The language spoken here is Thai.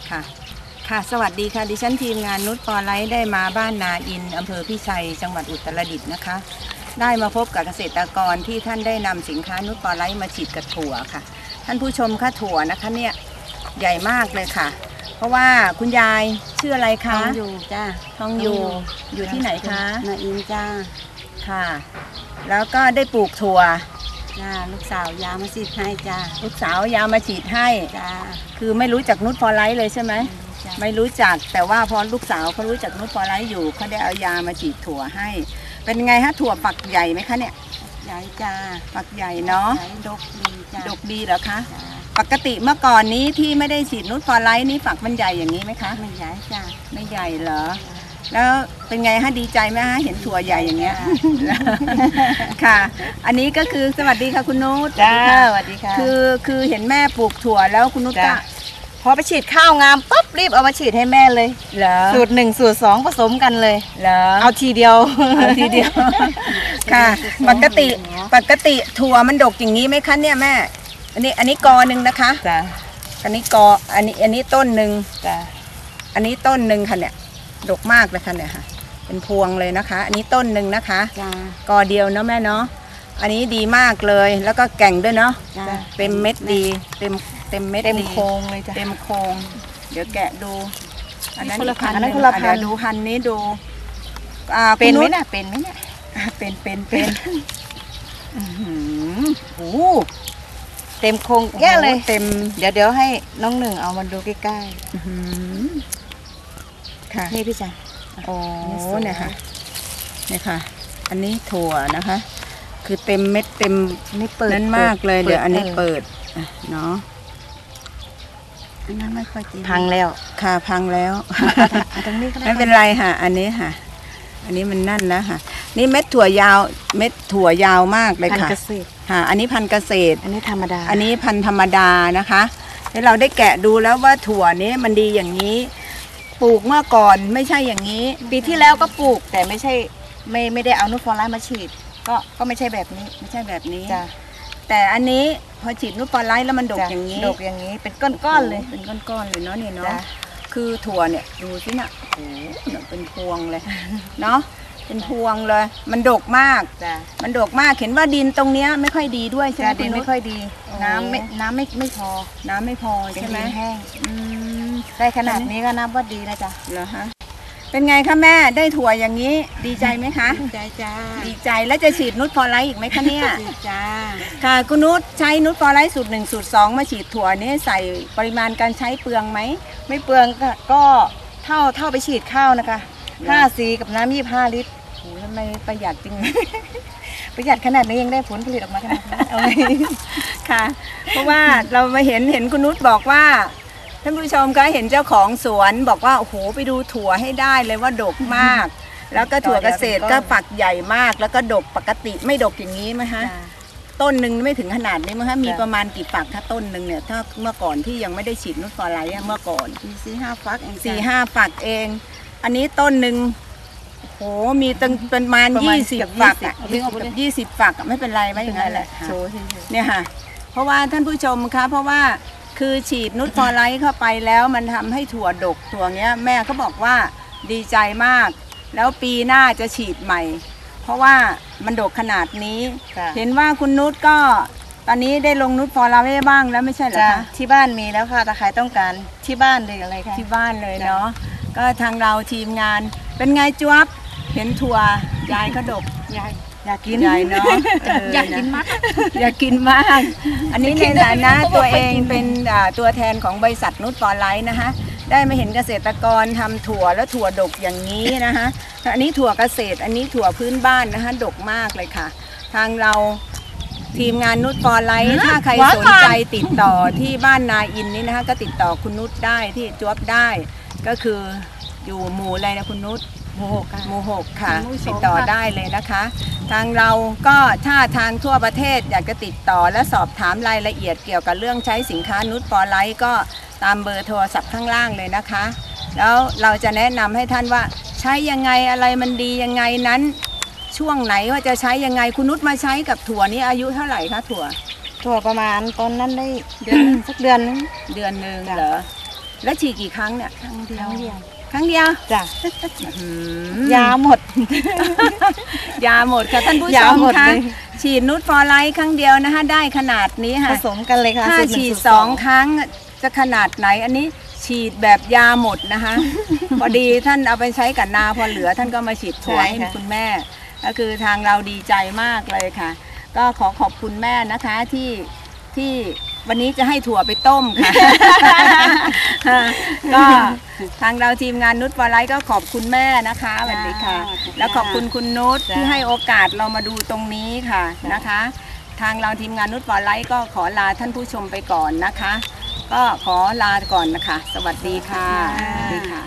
ค่ะค่ะสวัสดีค่ะดิฉันทีมงานนุชฟอร์ไลท์ได้มาบ้านนาอินอำเภอพิชัยจังหวัดอุตรดิตถ์นะคะได้มาพบกับเกษตรกรที่ท่านได้นำสินค้านุชฟอร์ไลท์มาฉีดกับถั่วค่ะท่านผู้ชมค่ะถั่วนะคะเนี่ยใหญ่มากเลยค่ะเพราะว่าคุณยายชื่ออะไรคะทองอยู่จ้าทองอยู่อยู่ที่ไหนคะนาอินจ้าค่ะแล้วก็ได้ปลูกถั่วจ้าลูกสาวยามาฉีดให้จ้าลูกสาวยามาฉีดให้จ้าคือไม่รู้จักนุชฟอร์ไลท์เลยใช่ไหมไม่รู้จักแต่ว่าพอลูกสาวเขารู้จักนุชฟอร์ไลท์อยู่เขาได้เอายามาฉีดถั่วให้เป็นไงฮะถั่วฝักใหญ่ไหมคะเนี่ยใหญ่จ้าฝักใหญ่เนาะดกดีจ้าดกดีเหรอคะปกติเมื่อก่อนนี้ที่ไม่ได้ฉีดนุชฟอร์ไลท์นี่ฝักมันใหญ่อย่างนี้ไหมคะไม่ใหญ่จ้าไม่ใหญ่เหรอแล้วเป็นไงฮะดีใจไหมฮะเห็นถั่วใหญ่อย่างเงี้ยค่ะอันนี้ก็คือสวัสดีค่ะคุณนุชจ้าสวัสดีค่ะคือเห็นแม่ปลูกถั่วแล้วคุณนุชก็พอไปฉีดข้าวงามปุ๊บรีบเอามาฉีดให้แม่เลยสูตร1สูตร2ผสมกันเลยเอาทีเดียวค่ะปกติถั่วมันดกอย่างนี้ไหมคะเนี่ยแม่อันนี้กอหนึ่งนะคะจ้ะอันนี้กออันนี้ต้นหนึ่งจ้ะอันนี้ต้นหนึ่งค่ะเนี่ยดกมากเลยค่ะเนี่ยค่ะเป็นพวงเลยนะคะอันนี้ต้นหนึ่งนะคะกอเดียวเนาะแม่เนาะอันนี้ดีมากเลยแล้วก็แก่งด้วยเนาะเต็มเม็ดดีเต็มเม็ดเต็มโค้งเลยจ้ะเต็มโค้งเดี๋ยวแกะดูอันนั้นคนละพันเดี๋ยวดูพันนี้ดูเป็นไหมน่ะเป็นไหมเนี่ยเป็นโอ้เต็มโค้งแย่เลยเต็มเดี๋ยวให้น้องหนึ่งเอามาดูใกล้ๆค่ะนี่พี่จ๋าโอ้เนี่ยค่ะอันนี้ถั่วนะคะคือเต็มเม็ดเต็มนี่เปิดนั่นมากเลยเดี๋ยวอันนี้เปิดเนาะอันนั้นไม่ค่อยพังแล้วค่ะพังแล้วตรงนี้ก็ไม่เป็นไรค่ะอันนี้ค่ะอันนี้มันนั่นแล้วค่ะนี่เม็ดถั่วยาวเม็ดถั่วยาวมากเลยค่ะค่ะอันนี้พันธุ์เกษตรอันนี้ธรรมดาอันนี้พันธุ์ธรรมดานะคะแล้วเราได้แกะดูแล้วว่าถั่วนี้มันดีอย่างนี้ปลูกเมื่อก่อนไม่ใช่อย่างนี้ปีที่แล้วก็ปลูกแต่ไม่ได้เอานุชฟอร์ไลท์มาฉีดก็ไม่ใช่แบบนี้จ้ะแต่อันนี้พอฉีดนุชฟอร์ไลท์แล้วมันดกอย่างนี้เป็นก้อนๆเลยเป็นก้อนๆเลยเนาะเนี่ยเนาะคือถั่วเนี่ยดูสิน่ะโอ้เป็นพวงเลยเนาะเป็นพวงเลยมันดกมากมันดกมากเห็นว่าดินตรงเนี้ยไม่ค่อยดีด้วยใช่ไหมดินไม่ค่อยดีน้ำไม่พอใช่ไหมแห้งได้ขนาดนี้ก็นับว่าดีนะจ๊ะเหรอฮะเป็นไงคะแม่ได้ถั่วอย่างนี้ดีใจไหมคะดีใจจ้าดีใจแล้วจะฉีดนุชฟอร์ไลท์อีกไหมคะเนี่ยฉีดจ้าค่ะคุณนุชใช้นุชฟอร์ไลท์สูตร1สูตร2มาฉีดถั่วนี้ใส่ปริมาณการใช้เปลืองไหมไม่เปลืองก็เท่าไปฉีดข้าวนะคะ5 ซีกับน้ำ25 ลิตรโอ้ทำไมประหยัดจริงประหยัดขนาดนี้ยังได้ผลผลิตออกมาขนาดนี้เอาเลยค่ะเพราะว่าเรามาเห็นคุณนุชบอกว่าท่านผู้ชมก็เห็นเจ้าของสวนบอกว่าโอ้โหไปดูถั่วให้ได้เลยว่าดกมากแล้วก็ถั่วเกษตรก็ฝักใหญ่มากแล้วก็ดกปกติไม่ดกอย่างนี้ไหมฮะต้นหนึ่งไม่ถึงขนาดนี้มั้งคะมีประมาณกี่ฝักถ้าต้นหนึ่งเนี่ยถ้าเมื่อก่อนที่ยังไม่ได้ฉีดนุชฟอร์ไลท์เมื่อก่อน 4-5 ฝักเอง 4-5 ฝักเองอันนี้ต้นหนึ่งโหมีตั้งประมาณ20 ฝักอ่ะ20 ฝักไม่เป็นไรไม่อย่างนั้นแหละเนี่ยค่ะเพราะว่าท่านผู้ชมคะเพราะว่าคือฉีดนุชฟอร์ไลท์เข้าไปแล้วมันทำให้ถั่วดกถั่วเนี้ยแม่เขาบอกว่าดีใจมากแล้วปีหน้าจะฉีดใหม่เพราะว่ามันดกขนาดนี้เห็นว่าคุณนุชก็ตอนนี้ได้ลงนุชฟอร์ไลท์บ้างแล้วไม่ใช่เหรอคะที่บ้านมีแล้วค่ะถ้าใครต้องการที่บ้านเลยอะไรคะที่บ้านเลยเนาะก็ทางเราทีมงานเป็นไงจ๊วบเห็นถั่วยายก็ดกอยากกินยายเนาะอยากกินมากอยากกินมากอันนี้ในฐานะตัวเองเป็นตัวแทนของบริษัทนุชฟอร์ไลท์นะคะได้มาเห็นเกษตรกรทำถั่วแล้วถั่วดกอย่างนี้นะคะอันนี้ถั่วเกษตรอันนี้ถั่วพื้นบ้านนะคะดกมากเลยค่ะทางเราทีมงานนุชฟอร์ไลท์ถ้าใครสนใจติดต่อที่บ้านนาอินนี่นะคะก็ติดต่อคุณนุชได้ที่จ๊วบได้ก็คืออยู่หมู่อะไรนะคุณนุชหมู่6ค่ะติดต่อได้เลยนะคะทางเราก็ถ้าทางทั่วประเทศอยากจะติดต่อและสอบถามรายละเอียดเกี่ยวกับเรื่องใช้สินค้านุชฟอร์ไลท์ก็ตามเบอร์โทรศัพท์ข้างล่างเลยนะคะแล้วเราจะแนะนำให้ท่านว่าใช้ยังไงอะไรมันดียังไงนั้นช่วงไหนว่าจะใช้ยังไงคุณนุชมาใช้กับถั่วนี้อายุเท่าไหร่คะถั่วประมาณตอนนั้นได้สักเดือนนึงเหรอแล้วฉีดกี่ครั้งเนี่ยครั้งเดียวจ้ะยายาหมดยาหมดค่ะท่านผู้ชยาม หมดคะเลยฉีดนูตฟอร์ไลท์ครั้งเดียวนะคะได้ขนาดนี้ผค่ะสมกันเลยค่ะถ้าสูตรหนึ่ฉีดสูตร 2 ครั้งจะขนาดไหนอันนี้ฉีดแบบยาหมดนะคะ พอดีท่านเอาไปใช้กับนาพอเหลือท่านก็มาฉีดถั่วให้คุณแม่ก็คือทางเราดีใจมากเลยค่ะ ก็ขอขอบคุณแม่นะคะที่วันนี้จะให้ถั่วไปต้มค่ะ ก็ทางเราทีมงานนุชฟอร์ไลท์ก็ขอบคุณแม่นะคะสวัสดีค่ะ แล้วขอบคุณคุณนุชที่ให้โอกาสเรามาดูตรงนี้ค่ะนะคะ ทางเราทีมงานนุชฟอร์ไลท์ก็ขอลาท่านผู้ชมไปก่อนนะคะ ก็ขอลาก่อนนะคะ สวัสดีค่ะสวัสดีค่ะ